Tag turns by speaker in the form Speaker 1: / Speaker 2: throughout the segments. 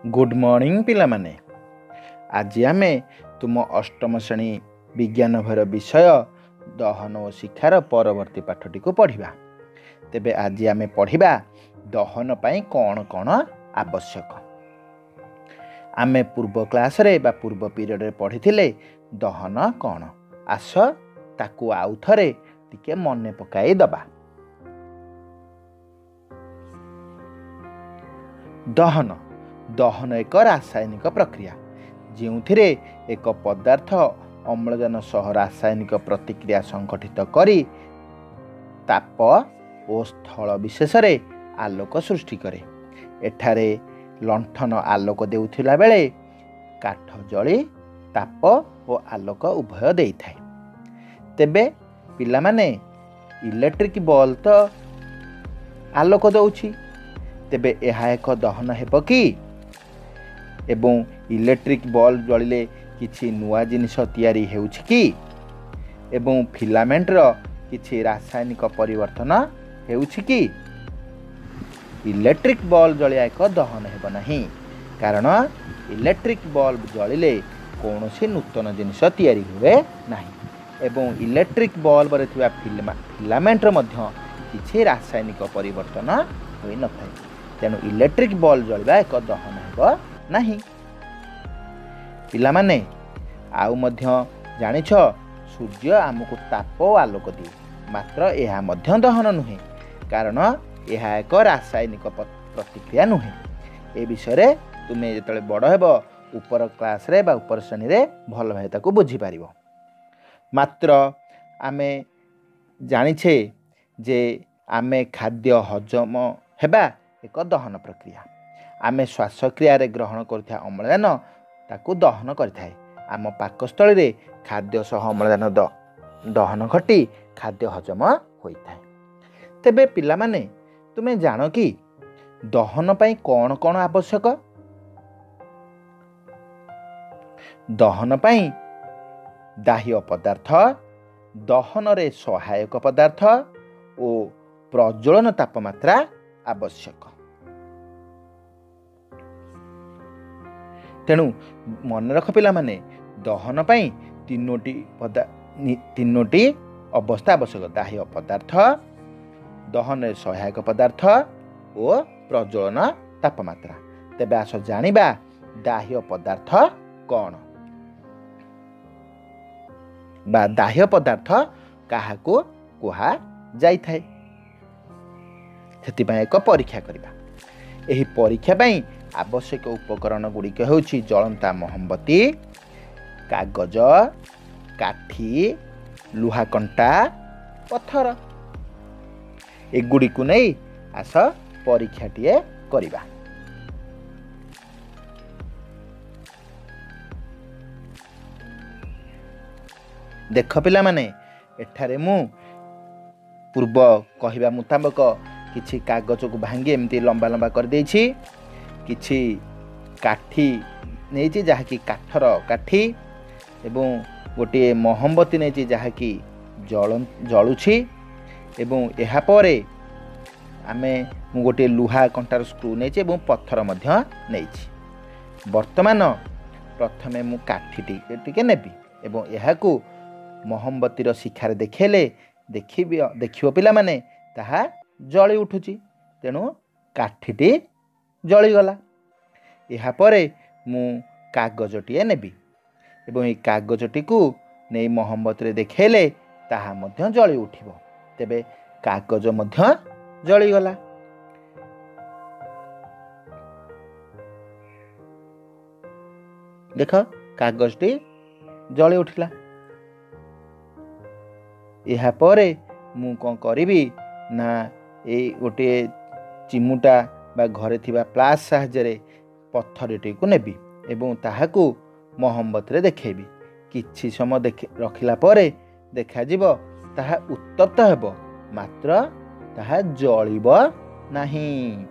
Speaker 1: Good morning पिला माने। आज आमे तुम अष्टम श्रेणी विज्ञान भर विषय दहन और शिक्षार परवर्ती पाठटी को पढ़िबा। तेबे आज आमे पढ़िबा दहन पाई कौन कौन आवश्यक। आमे पूर्व क्लास रे बा पूर्व पीरियड रे पढ़िथिले दहन कौन। आस ताकू आउ थरे टिके मने पकाई दबा। दहन दहन एक रासायनिक प्रक्रिया जोथिरे एक पदार्थ अम्लजान सह रासायनिक प्रतिक्रिया संगठित करी ताप और स्थल विशेष रे आलोक सृष्टि करे। एठारे लंठन आलोक देउथिला बेले काठ जली ताप और आलोक उभय देई थाए। तेबे पिला माने इलेक्ट्रिक बल्ब तो आलोक दउछि, तेबे यह एक दहन हेब कि एवं इलेक्ट्रिक बल्ब जलिले किछि नुआ जिनिस तैयारी हेउछि कि एवं फिलामेंट रो किछि रासायनिक परिवर्तन हेउछि कि। इलेक्ट्रिक बल्ब जलिया एक दहन हेब नाही, कारण इलेक्ट्रिक बल्ब जलिले कौनसी नूतन जिनिस तैयारी हुए नाही एवं इलेक्ट्रिक बल्ब रे थिबा फिलामेंट रो मध्य किछि रासायनिक परिवर्तन होई न थाए। तेणु इलेक्ट्रिक बल्ब जलिबा एक दहन हेब नहीं। पिला माने आउ मध्य जानिछ सूर्य आमको ताप और आलोक दिए, मात्र यह मध्य दहन नुहे, कारण यह एक रासायनिक प्रतिक्रिया नुहे। ए विषय तुम्हें जिते बड़ हेब उपर क्लास रे बा उपर श्रेणी रे भल भाई ताकू बुझी पारिबो। मात्र आमे जानिछे जे आमे खाद्य हजम हेबा एक दहन प्रक्रिया। आमे श्वासक्रिया रे ग्रहण करथिया अम्लजान ताकू दहन करिथाए। आम पाकस्थली रे खाद्य सह अम्लजान दहन घटी खाद्य हजम होइथाए। तेबे पिला माने तुमे जानो कि दहन पाई कौन कौन आवश्यक। दहन पाई दाह्य पदार्थ, दहन रे सहायक पदार्थ और प्रज्वलन तापमात्रा आवश्यक। तेणु मन रख पिला माने दहन पाई तीनोटी अवस्था आवश्यक। दाह्य पदार्थ, दहन रे सहायक पदार्थ और प्रज्वलन तापमात्रा। तेबे आस जानिबा दाह्य पदार्थ कौन बा दाह्य पदार्थ काहाको कुहा जाई थाए। सेति एक परीक्षा करिबा। एही परीक्षा पाई आवश्यक उपकरण गुड़िक होउछि जलंता मोहम्बती, कागज, काठी, लुहा कंटा, पत्थर। एगुड़ी को नहीं आस परीक्षाटीए करिबा। देख पिला माने एठारे मु पूर्व कहिबा मुताबक किछि कागज को भांगी एमती लंबा लंबा कर देछि, किछि काठी नेछि जहाँकि काठर काठी एवं गोटे मोहम्बती नेछि जहाँकि जलुछि एवं एहा परे आमे मु गोटे लुहा कंटार स्क्रू नेछि एवं पत्थर मध्य नेछि। वर्तमान प्रथमे मु काठी टिके नेबी एवं एहाकू मोहम्बतीर शिखार देखेले देखिबो पिला माने ताहा जଳି उठुछि। तेणु काठीटी जଳିगला। ଏହା ପରେ ମୁଁ କାଗଜଟିଏ ନେବି ଏବଂ ଏହି କାଗଜଟିକୁ ନେଇ ମହମବତୀରେ ଦେଖାଇଲେ ତାହା ମଧ୍ୟ ଜଳି ଉଠିବ। ତେବେ କାଗଜ ମଧ୍ୟ ଜଳିଗଲା। ଦେଖ କାଗଜଟି ଜଳି ଉଠିଲା। ଏହା ପରେ ମୁଁ କ'ଣ କରିବି ନା ଏଇ ଗୋଟିଏ ଚିମୁଟା बा घरे थिबा प्लास साहाଯ୍य पत्थरटी को नेबी एवं ताहाकू मोहम्बती देखेबी। किछि समय रखिला परे देखा जिवो ताहा उत्तप्त हेबो, मात्र ताहा जळिब नाही।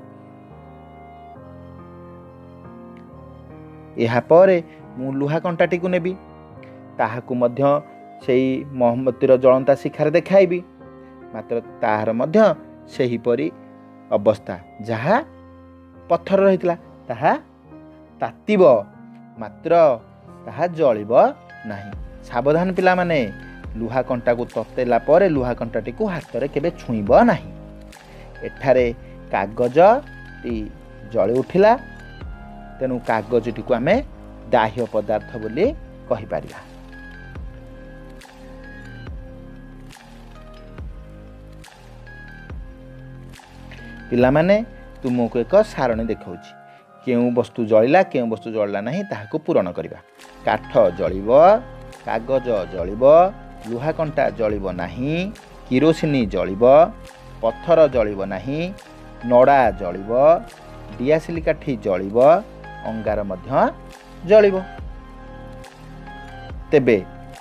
Speaker 1: एहा परे मु लुहा कंटाटी को नेबी, ताहाकू मध्य सेही मोहम्बतीर जळंता शिखार देखाइबी, मात्र ताहार मध्य सेही परी अवस्था जहा पत्थर रहितला ताहा ତାତିବ ମାତ୍ର ତାହା ଜଳିବ ନାହିଁ। ସାବଧାନ ପିଲାମାନେ, ଲୁହା କଣ୍ଟାକୁ ତତେଇଲା ପରେ ଲୁହା କଣ୍ଟାଟିକୁ ହାତରେ କେବେ ଛୁଇଁବ ନାହିଁ। ଏଠାରେ କାଗଜଟି ଜଳି ଉଠିଲା, ତେଣୁ କାଗଜଟିକୁ ଆମେ ଦାହ୍ୟ ପଦାର୍ଥ ବୋଲି କହିପାରିବା। ପିଲାମାନେ, ତୁମକୁ ଏକ ସାରଣୀ ଦେଖାଉଛି। କେଉଁ ବସ୍ତୁ ଜଳିଲା କେଉଁ ବସ୍ତୁ ଜଳିଲା ନାହିଁ ତାହାକୁ ପୂରଣ କରିବା। କାଠ ଜଳିବ, କାଗଜ ଜଳିବ, ଲୁହା କଣ୍ଟା ଜଳିବ ନାହିଁ, କିରୋସିନି ଜଳିବ, ପଥର ଜଳିବ ନାହିଁ, ନଡ଼ା ଜଳିବ, ଡିଆସିଲି କାଠି ଜଳିବ, ଅଙ୍ଗାର ମଧ୍ୟ ଜଳିବ। ତେବେ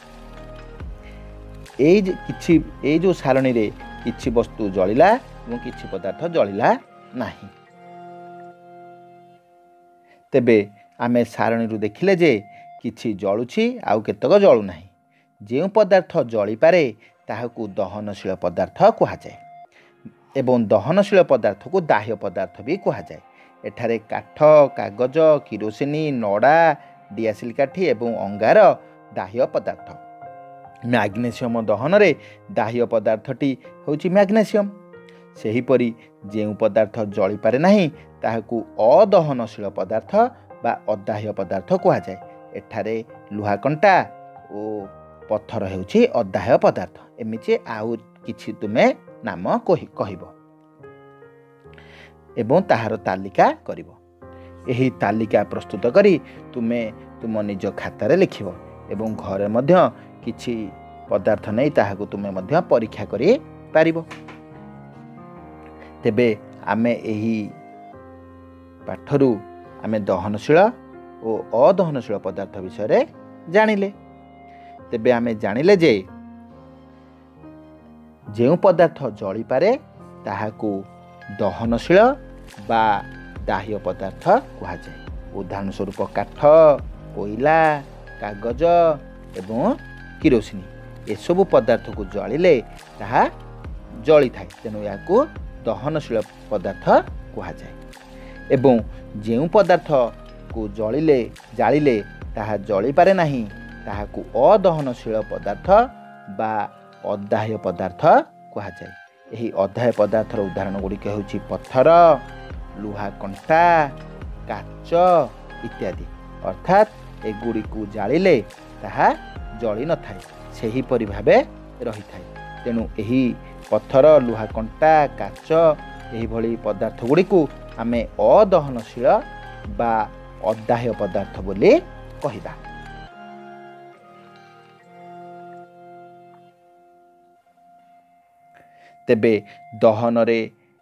Speaker 1: ଏଇ ଯେଉଁ ସାରଣୀରେ କିଛି ବସ୍ତୁ ଜଳିଲା ଏବଂ କିଛି ପଦାର୍ଥ ଜଳିଲା ନାହିଁ। ତେବେ ଆମେ ସାରଣୀରୁ ଦେଖିଲେ ଯେ କିଛି ଜଳୁଛି ଆଉ କେତେକ ଜଳୁନାହିଁ। ଯେଉଁ ପଦାର୍ଥ ଜଳିପାରେ ତାହାକୁ ଦହନଶୀଳ ପଦାର୍ଥ କୁହାଯାଏ ଏବଂ ଦହନଶୀଳ ପଦାର୍ଥକୁ ଦାହ୍ୟ ପଦାର୍ଥ ବି କୁହାଯାଏ। ଏଠାରେ କାଠ, କାଗଜ, କିରୋସିନି, ନଡ଼ା, ଡିଆସିଲି କାଠି ଏବଂ ଅଙ୍ଗାର ଦାହ୍ୟ ପଦାର୍ଥ। ମ୍ୟାଗ୍ନେସିୟମ ଦହନରେ ଦାହ୍ୟ ପଦାର୍ଥଟି ହେଉଛି ମ୍ୟାଗ୍ନେସିୟମ। ସେହିପରି ଯେଉଁ ପଦାର୍ଥ ଜଳିପାରେ ନାହିଁ ତାହାକୁ ଅଦହନଶୀଳ ପଦାର୍ଥ ବା ଅଦାହ୍ୟ ପଦାର୍ଥ କୁହାଯାଏ। ଏଠାରେ ଲୁହା କଣ୍ଟା ଓ ପଥର ହେଉଛି ଅଦାହ୍ୟ ପଦାର୍ଥ। ଏମିତି ଆଉ କିଛି ତୁମେ ନାମ କହିବ ଏବଂ ତାହାର ତାଲିକା କରିବ। ଏହି ତାଲିକା ପ୍ରସ୍ତୁତ କରି ତୁମେ ତୁମ ନିଜ ଖାତାରେ ଲେଖିବ ଏବଂ ଘରେ ମଧ୍ୟ କିଛି ପଦାର୍ଥ ନେଇ ତାହାକୁ ତୁମେ ମଧ୍ୟ ପରୀକ୍ଷା କରିପାରିବ। ତେବେ ଆମେ ଏହି ପାଠରୁ ଆମେ ଦହନଶୀଳ ଓ ଅଦହନଶୀଳ ପଦାର୍ଥ ବିଷୟରେ ଜାଣିଲେ। ତେବେ ଆମେ ଜାଣିଲେ ଯେ ଯେଉଁ ପଦାର୍ଥ ଜଳିପାରେ ତାହାକୁ ଦହନଶୀଳ ବା ଦାହ୍ୟ ପଦାର୍ଥ କୁହାଯାଏ। ଉଦାହରଣ ସ୍ୱରୂପ କାଠ, କୋଇଲା, କାଗଜ ଏବଂ କିରୋସିନି ଏସବୁ ପଦାର୍ଥକୁ ଜଳିଲେ ତାହା ଜଳିଥାଏ, ତେଣୁ ଏହାକୁ ଦହନଶୀଳ ପଦାର୍ଥ କୁହାଯାଏ। ଏବଂ ଯେଉଁ ପଦାର୍ଥକୁ ଜାଳିଲେ ତାହା ଜଳିପାରେ ନାହିଁ ତାହାକୁ ଅଦହନଶୀଳ ପଦାର୍ଥ ବା ଅଦାହ୍ୟ ପଦାର୍ଥ କୁହାଯାଏ। ଏହି ଅଦାହ୍ୟ ପଦାର୍ଥର ଉଦାହରଣ ଗୁଡ଼ିକ ହେଉଛି ପଥର, ଲୁହା କଣ୍ଟା, କାଚ ଇତ୍ୟାଦି। ଅର୍ଥାତ୍ ଏଗୁଡ଼ିକୁ ଜାଳିଲେ ତାହା ଜଳି ନଥାଏ, ସେହିପରି ଭାବେ ରହିଥାଏ। ତେଣୁ ଏହି ପଥର, ଲୁହା କଣ୍ଟା, କାଚ ଏହିଭଳି ପଦାର୍ଥ ଗୁଡ଼ିକୁ ଆମେ ଅଦହନଶୀଳ ବା ଅଦାହ୍ୟ ପଦାର୍ଥ ବୋଲି କହିବା। ତେବେ ଦହନରେ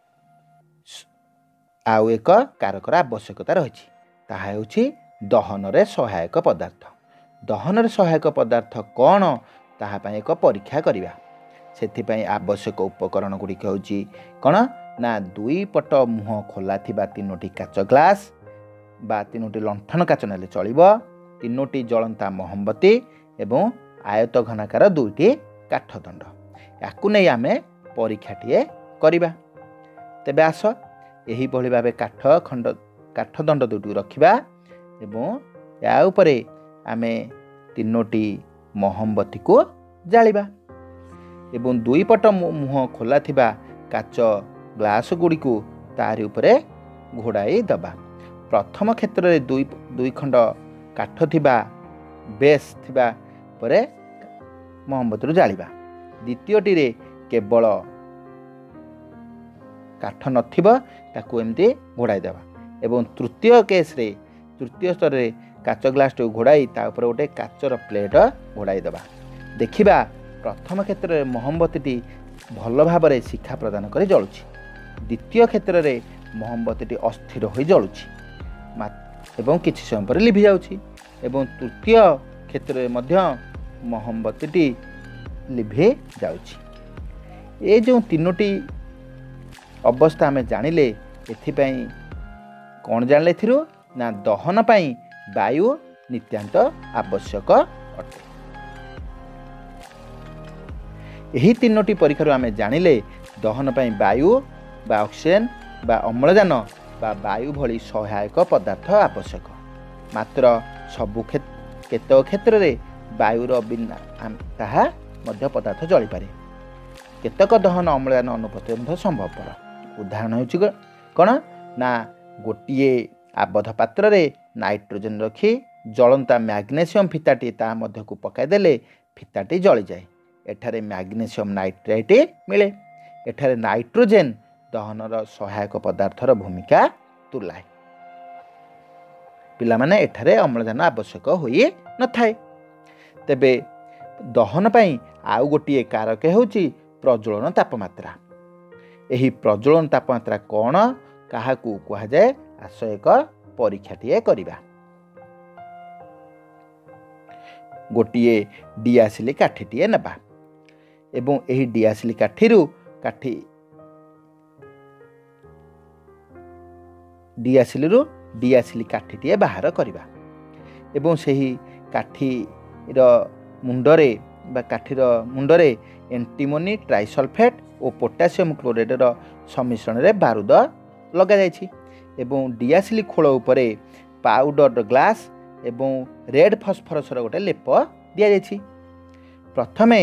Speaker 1: ଆଉ ଏକ କାରକର ଆବଶ୍ୟକତା ରହିଛି, ତାହା ହେଉଛି ଦହନରେ ସହାୟକ ପଦାର୍ଥ। ଦହନରେ ସହାୟକ ପଦାର୍ଥ କ'ଣ ତାହା ପାଇଁ ଏକ ପରୀକ୍ଷା କରିବା। ସେଥିପାଇଁ ଆବଶ୍ୟକ ଉପକରଣ ଗୁଡ଼ିକ ହେଉଛି କ'ଣ ନା ଦୁଇ ପଟ ମୁହଁ ଖୋଲା ଥିବା 3ଟି କାଚ ଗ୍ଲାସ ବା 3ଟି ଲଣ୍ଠନ କାଚ ନେଲେ ଚଳିବ, 3ଟି ଜଳନ୍ତା ମହମବତୀ ଏବଂ ଆୟତ ଘନାକାର 2ଟି କାଠଦଣ୍ଡ। ୟାକୁ ନେଇ ଆମେ ପରୀକ୍ଷାଟିଏ କରିବା। ତେବେ ଆସ ଏହିଭଳି ଭାବେ କାଠଦଣ୍ଡ 2ଟି ରଖିବା ଏବଂ ୟା ଉପରେ ଆମେ 3ଟି ମହମବତୀକୁ ଜାଳିବା ଏବଂ ଦୁଇ ପଟ ମୁହଁ ଖୋଲା ଥିବା କାଚ ଗ୍ଲାସ ଗୁଡ଼ିକୁ ତାରି ଉପରେ ଘୋଡ଼ାଇ ଦେବା। ପ୍ରଥମ କ୍ଷେତ୍ରରେ ଦୁଇ ଖଣ୍ଡ କାଠ ଥିବା ବେସ୍ ଥିବା ପରେ ମହମବତୀରୁ ଜାଳିବା। ଦ୍ୱିତୀୟଟିରେ କେବଳ କାଠ ନଥିବ ତାକୁ ଏମିତି ଘୋଡ଼ାଇ ଦେବା ଏବଂ ତୃତୀୟ ସ୍ତରରେ କାଚ ଗ୍ଲାସଟିକୁ ଘୋଡ଼ାଇ ତା ଉପରେ ଗୋଟେ କାଚର ପ୍ଲେଟ୍ ଘୋଡ଼ାଇ ଦେବା। ଦେଖିବା ପ୍ରଥମ କ୍ଷେତ୍ରରେ ମହମବତୀଟି ଭଲ ଭାବରେ ଶିଖା ପ୍ରଦାନ କରି ଜଳୁଛି, ଦ୍ୱିତୀୟ କ୍ଷେତ୍ରରେ ମହମବତୀଟି ଅସ୍ଥିର ହୋଇ ଜଳୁଛି ଏବଂ କିଛି ସମୟ ପରେ ଲିଭି ଯାଉଛି ଏବଂ ତୃତୀୟ କ୍ଷେତ୍ରରେ ମଧ୍ୟ ମହମବତୀଟି ଲିଭି ଯାଉଛି। ଏ ଯେଉଁ 3ଟି ଅବସ୍ଥା ଆମେ ଜାଣିଲେ, ଏଥିପାଇଁ କ'ଣ ଜାଣିଲେ ଏଥିରୁ ନା ଦହନ ପାଇଁ ବାୟୁ ନିତ୍ୟାନ୍ତ ଆବଶ୍ୟକ ଅଟେ। ଏହି 3ଟି ପରୀକ୍ଷାରୁ ଆମେ ଜାଣିଲେ ଦହନ ପାଇଁ ବାୟୁ ବା ଅକ୍ସିଜେନ୍ ବା ଅମ୍ଳଜାନ ବା ବାୟୁ ଭଳି ସହାୟକ ପଦାର୍ଥ ଆବଶ୍ୟକ। ମାତ୍ର ସବୁ କେତେକ କ୍ଷେତ୍ରରେ ବାୟୁର ବିନା ତାହା ମଧ୍ୟ ପଦାର୍ଥ ଜଳିପାରେ। କେତେକ ଦହନ ଅମ୍ଳଜାନ ଅନୁପସ୍ଥିତ ମଧ୍ୟ ସମ୍ଭବପର। ଉଦାହରଣ ହେଉଛି କ'ଣ ନା ଗୋଟିଏ ଆବଦ୍ଧ ପାତ୍ରରେ ନାଇଟ୍ରୋଜେନ୍ ରଖି ଜଳନ୍ତା ମ୍ୟାଗ୍ନେସିୟମ୍ ଫିତାଟିଏ ତା ମଧ୍ୟକୁ ପକାଇଦେଲେ ଫିତାଟି ଜଳିଯାଏ। ଏଠାରେ ମ୍ୟାଗ୍ନେସିୟମ୍ ନାଇଟ୍ରାଇଟ୍ ମିଳେ। ଏଠାରେ ନାଇଟ୍ରୋଜେନ୍ ଦହନର ସହାୟକ ପଦାର୍ଥର ଭୂମିକା ତୁଲାଏ। ପିଲାମାନେ ଏଠାରେ ଅମ୍ଳଜାନ ଆବଶ୍ୟକ ହୋଇନଥାଏ। ତେବେ ଦହନ ପାଇଁ ଆଉ ଗୋଟିଏ କାରକ ହେଉଛି ପ୍ରଜ୍ୱଳନ ତାପମାତ୍ରା। ଏହି ପ୍ରଜ୍ୱଳନ ତାପମାତ୍ରା କ'ଣ, କାହାକୁ କୁହାଯାଏ? ଆସ ଏକ ପରୀକ୍ଷାଟିଏ କରିବା। ଗୋଟିଏ ଡିଆସିଲି କାଠିଟିଏ ନେବା ଏବଂ ଏହି ଡିଆସିଲି କାଠିରୁ ଡିଆସିଲି କାଠିଟିଏ ବାହାର କରିବା ଏବଂ ସେହି କାଠିର ମୁଣ୍ଡରେ ଏଣ୍ଟିମୋନି ଟ୍ରାଇସଲଫେଟ୍ ଓ ପୋଟାସିୟମ୍ କ୍ଲୋରାଇଡ଼ର ସମ୍ମିଶ୍ରଣରେ ବାରୁଦ ଲଗାଯାଇଛି ଏବଂ ଡିଆସିଲି ଖୋଳ ଉପରେ ପାଉଡର୍ଡ ଗ୍ଲାସ୍ ଏବଂ ରେଡ୍ ଫସ୍ଫରସର ଗୋଟେ ଲେପ ଦିଆଯାଇଛି। ପ୍ରଥମେ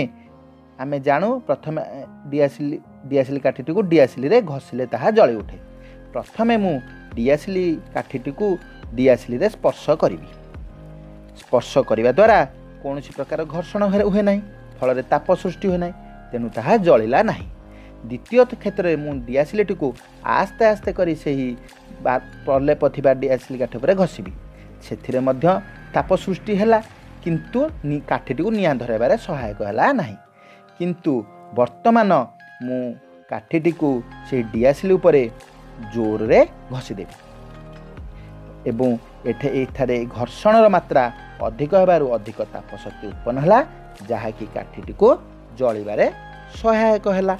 Speaker 1: ଡିଆସିଲି କାଠିଟିକୁ ଡିଆସିଲିରେ ଘଷିଲେ ତାହା ଜଳି ଉଠେ। ପ୍ରଥମେ ମୁଁ ଡିଆସିଲି କାଠିଟିକୁ ଡିଆସିଲିରେ ସ୍ପର୍ଶ କରିବି। ସ୍ପର୍ଶ କରିବା ଦ୍ୱାରା କୌଣସି ପ୍ରକାର ଘର୍ଷଣ ହୁଏ ନାହିଁ, ଫଳରେ ତାପ ସୃଷ୍ଟି ହୁଏ ନାହିଁ, ତେଣୁ ତାହା ଜଳିଲା ନାହିଁ। ଦ୍ୱିତୀୟ କ୍ଷେତ୍ରରେ ମୁଁ ଡିଆସିଲିଟିକୁ ଆସ୍ତେ ଆସ୍ତେ କରି ସେହି ପ୍ରଲେପ ଥିବା ଡିଆସିଲି କାଠି ଉପରେ ଘଷିବି। ସେଥିରେ ମଧ୍ୟ ତାପ ସୃଷ୍ଟି ହେଲା, କିନ୍ତୁ କାଠିଟିକୁ ନିଆଁ ଧରାଇବାରେ ସହାୟକ ହେଲା ନାହିଁ। କିନ୍ତୁ ବର୍ତ୍ତମାନ ମୁଁ କାଠିଟିକୁ ସେହି ଡିଆସିଲି ଉପରେ ଜୋରରେ ଘଷିଦେବି ଏବଂ ଏଠାରେ ଘର୍ଷଣର ମାତ୍ରା ଅଧିକ ହେବାରୁ ଅଧିକ ତାପ ଶକ୍ତି ଉତ୍ପନ୍ନ ହେଲା, ଯାହାକି କାଠିଟିକୁ ଜଳିବାରେ ସହାୟକ ହେଲା।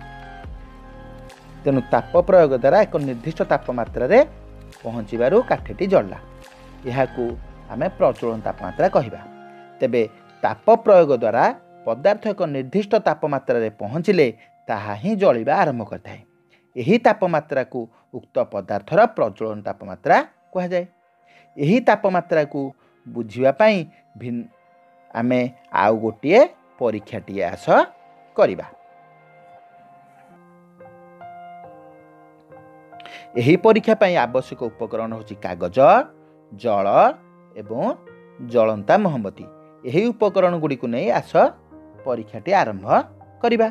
Speaker 1: ତେଣୁ ତାପ ପ୍ରୟୋଗ ଦ୍ୱାରା ଏକ ନିର୍ଦ୍ଦିଷ୍ଟ ତାପମାତ୍ରାରେ ପହଞ୍ଚିବାରୁ କାଠିଟି ଜଳିଲା। ଏହାକୁ ଆମେ ପ୍ରଜ୍ୱଳନ ତାପମାତ୍ରା କହିବା। ତେବେ ତାପ ପ୍ରୟୋଗ ଦ୍ୱାରା ପଦାର୍ଥ ଏକ ନିର୍ଦ୍ଦିଷ୍ଟ ତାପମାତ୍ରାରେ ପହଞ୍ଚିଲେ ତାହା ହିଁ ଜଳିବା ଆରମ୍ଭ କରିଥାଏ। ଏହି ତାପମାତ୍ରାକୁ ଉକ୍ତ ପଦାର୍ଥର ପ୍ରଜ୍ୱଳନ ତାପମାତ୍ରା କୁହାଯାଏ। ଏହି ତାପମାତ୍ରାକୁ ବୁଝିବା ପାଇଁ ଆମେ ଆଉ ଗୋଟିଏ ପରୀକ୍ଷାଟିଏ ଆସ କରିବା। ଏହି ପରୀକ୍ଷା ପାଇଁ ଆବଶ୍ୟକ ଉପକରଣ ହେଉଛି କାଗଜ, ଜଳ ଏବଂ ଜଳନ୍ତା ମହମବତୀ। ଏହି ଉପକରଣ ଗୁଡ଼ିକୁ ନେଇ ଆସ ପରୀକ୍ଷାଟି ଆରମ୍ଭ କରିବା।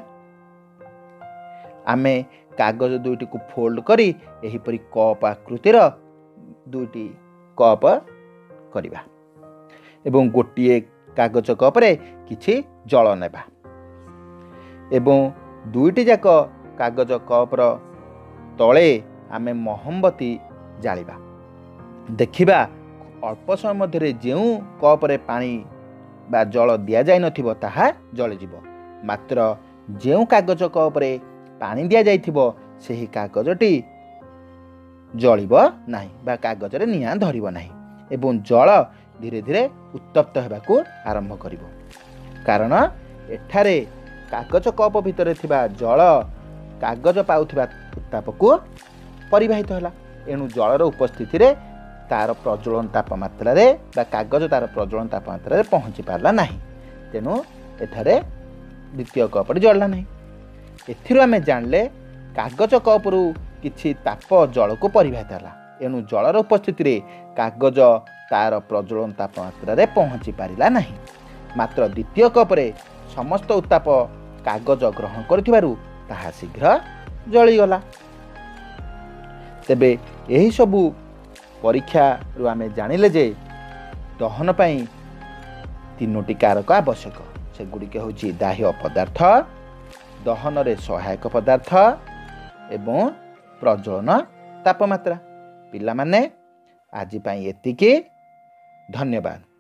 Speaker 1: ଆମେ କାଗଜ ଦୁଇଟିକୁ ଫୋଲ୍ଡ କରି ଏହିପରି କପ୍ ଆକୃତିର ଦୁଇଟି କପ୍ କରିବା ଏବଂ ଗୋଟିଏ କାଗଜ କପରେ କିଛି ଜଳ ନେବା ଏବଂ ଦୁଇଟି ଯାକ କାଗଜ କପ୍ର ତଳେ ଆମେ ମହମବତୀ ଜାଳିବା। ଦେଖିବା ଅଳ୍ପ ସମୟ ମଧ୍ୟରେ ଯେଉଁ କପରେ ପାଣି ବା ଜଳ ଦିଆଯାଇନଥିବ ତାହା ଜଳିଯିବ, ମାତ୍ର ଯେଉଁ କାଗଜ କପରେ ପାଣି ଦିଆଯାଇଥିବ ସେହି କାଗଜଟି ଜଳିବ ନାହିଁ ବା କାଗଜରେ ନିଆଁ ଧରିବ ନାହିଁ ଏବଂ ଜଳ ଧୀରେ ଧୀରେ ଉତ୍ତପ୍ତ ହେବାକୁ ଆରମ୍ଭ କରିବ। କାରଣ ଏଠାରେ କାଗଜ କପ୍ ଭିତରେ ଥିବା ଜଳ କାଗଜ ପାଉଥିବା ଉତ୍ତାପକୁ ପରିବାହିତ ହେଲା। ଏଣୁ ଜଳର ଉପସ୍ଥିତିରେ ତାର ପ୍ରଜ୍ୱଳନ ତାପମାତ୍ରାରେ ବା କାଗଜ ତାର ପ୍ରଜ୍ୱଳନ ତାପମାତ୍ରାରେ ପହଞ୍ଚି ପାରିଲା ନାହିଁ, ତେଣୁ ଏଠାରେ ଦ୍ୱିତୀୟ କପ୍ଟି ଜଳିଲା ନାହିଁ। ଏଥିରୁ ଆମେ ଜାଣିଲେ କାଗଜ କପ୍ରୁ କିଛି ତାପ ଜଳକୁ ପରିବାହିତ ହେଲା, ଏଣୁ ଜଳର ଉପସ୍ଥିତିରେ କାଗଜ ତାର ପ୍ରଜ୍ୱଳନ ତାପମାତ୍ରାରେ ପହଞ୍ଚି ପାରିଲା ନାହିଁ। ମାତ୍ର ଦ୍ୱିତୀୟ କପ୍ରେ ସମସ୍ତ ଉତ୍ତାପ କାଗଜ ଗ୍ରହଣ କରିଥିବାରୁ ତାହା ଶୀଘ୍ର ଜଳିଗଲା। ତେବେ ଏହିସବୁ ପରୀକ୍ଷାରୁ ଆମେ ଜାଣିଲେ ଯେ ଦହନ ପାଇଁ ତିନୋଟି କାରକ ଆବଶ୍ୟକ। ସେଗୁଡ଼ିକ ହେଉଛି ଦାହ୍ୟ ପଦାର୍ଥ, ଦହନରେ ସହାୟକ ପଦାର୍ଥ ଏବଂ ପ୍ରଜ୍ୱଳନ ତାପମାତ୍ରା। ପିଲାମାନେ ଆଜି ପାଇଁ ଏତିକି। ଧନ୍ୟବାଦ।